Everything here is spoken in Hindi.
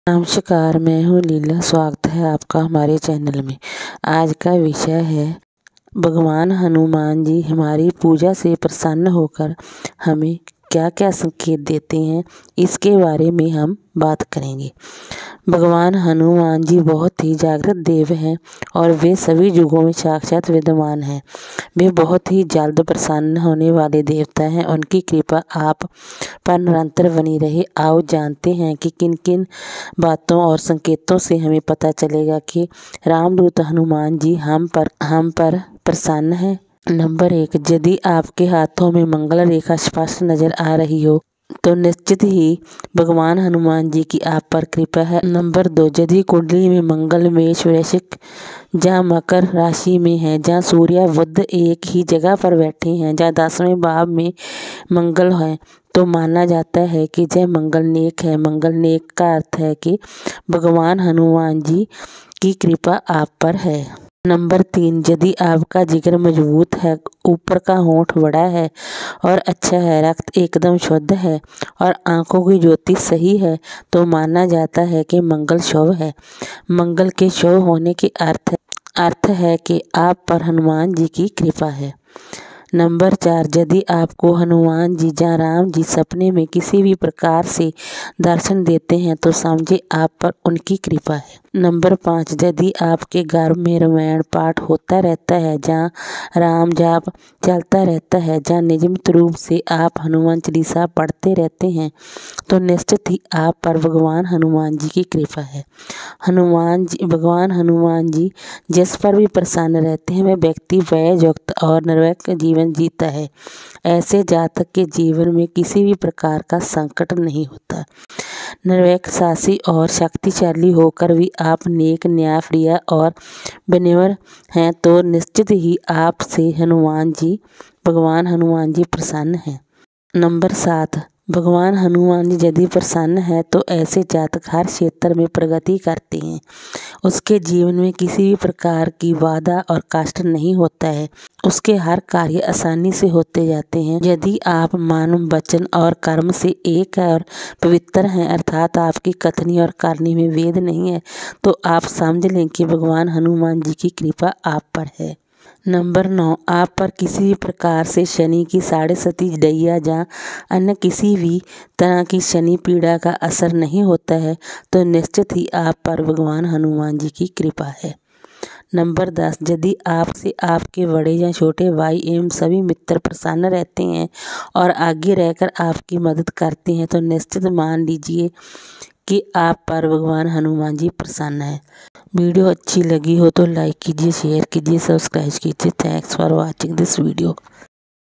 नमस्कार, मैं हूँ लीला। स्वागत है आपका हमारे चैनल में। आज का विषय है भगवान हनुमान जी हमारी पूजा से प्रसन्न होकर हमें क्या क्या संकेत देते हैं, इसके बारे में हम बात करेंगे। भगवान हनुमान जी बहुत ही जागृत देव हैं और वे सभी युगों में साक्षात विद्यमान हैं। वे बहुत ही जल्द प्रसन्न होने वाले देवता हैं। उनकी कृपा आप पर निरंतर बनी रहे। आओ जानते हैं कि किन किन बातों और संकेतों से हमें पता चलेगा कि रामदूत हनुमान जी हम पर प्रसन्न हैं। नंबर 1, यदि आपके हाथों में मंगल रेखा स्पष्ट नजर आ रही हो तो निश्चित ही भगवान हनुमान जी की आप पर कृपा है। नंबर 2, यदि कुंडली में मंगल मेष वृश्चिक जहाँ मकर राशि में है, जहाँ सूर्य बुध एक ही जगह पर बैठे हैं, जहाँ 10वें भाव में मंगल है, तो माना जाता है कि जय मंगल नेक है। मंगल नेक का अर्थ है कि भगवान हनुमान जी की कृपा आप पर है। नंबर 3, यदि आपका जिगर मजबूत है, ऊपर का होंठ बड़ा है और अच्छा है, रक्त एकदम शुद्ध है और आंखों की ज्योति सही है, तो माना जाता है कि मंगल शुभ है। मंगल के शुभ होने के अर्थ है कि आप पर हनुमान जी की कृपा है। नंबर 4, यदि आपको हनुमान जी या राम जी सपने में किसी भी प्रकार से दर्शन देते हैं तो समझे आप पर उनकी कृपा है। नंबर 5, यदि आपके घर में रामायण पाठ होता रहता है, जहाँ राम जाप चलता रहता है, जहाँ नियमित रूप से आप हनुमान चालीसा पढ़ते रहते हैं, तो निश्चित ही आप पर भगवान हनुमान जी की कृपा है। भगवान हनुमान जी जिस पर भी प्रसन्न रहते हैं, वह व्यक्ति वययुक्त और निर्भय जीवन जीता है। ऐसे जातक के जीवन में किसी भी प्रकार का संकट नहीं होता। निर्भय, साहसी और शक्तिशाली होकर भी आप नेक, न्यायप्रिय और विनम्र हैं, तो निश्चित ही आपसे भगवान हनुमान जी प्रसन्न हैं। नंबर 7, भगवान हनुमान जी यदि प्रसन्न है तो ऐसे जातक हर क्षेत्र में प्रगति करते हैं। उसके जीवन में किसी भी प्रकार की बाधा और कष्ट नहीं होता है। उसके हर कार्य आसानी से होते जाते हैं। यदि आप मन, वचन और कर्म से एक और पवित्र हैं, अर्थात आपकी कथनी और करनी में भेद नहीं है, तो आप समझ लें कि भगवान हनुमान जी की कृपा आप पर है। नंबर 9, आप पर किसी भी प्रकार से शनि की 7.5 दैया या अन्य किसी भी तरह की शनि पीड़ा का असर नहीं होता है, तो निश्चित ही आप पर भगवान हनुमान जी की कृपा है। नंबर 10, यदि आपसे आपके बड़े या छोटे भाई एवं सभी मित्र प्रसन्न रहते हैं और आगे रहकर आपकी मदद करते हैं, तो निश्चित मान लीजिए कि आप पर भगवान हनुमान जी प्रसन्न है। वीडियो अच्छी लगी हो तो लाइक कीजिए, शेयर कीजिए, सब्सक्राइब कीजिए। Thanks for watching this video.